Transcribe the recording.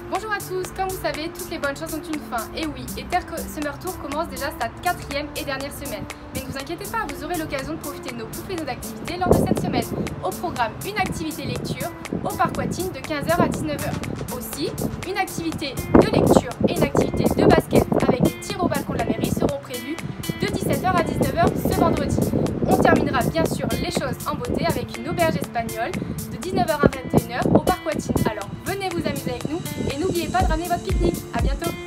Bonjour à tous, comme vous savez, toutes les bonnes choses ont une fin. Et oui, Ether Summer Tour commence déjà sa 4e et dernière semaine. Mais ne vous inquiétez pas, vous aurez l'occasion de profiter de nos poupées d'activités lors de cette semaine. Au programme, une activité lecture au parc Watine de 15h à 19h. Aussi, une activité de lecture et une activité de basket avec des tirs au balcon de la mairie seront prévues de 17h à 19h ce vendredi. On terminera bien sûr les choses en beauté avec une auberge espagnole de 19h à 21h au parc Watine. Alors venez vous amuser avec nous et n'oubliez pas de ramener votre pique-nique. À bientôt!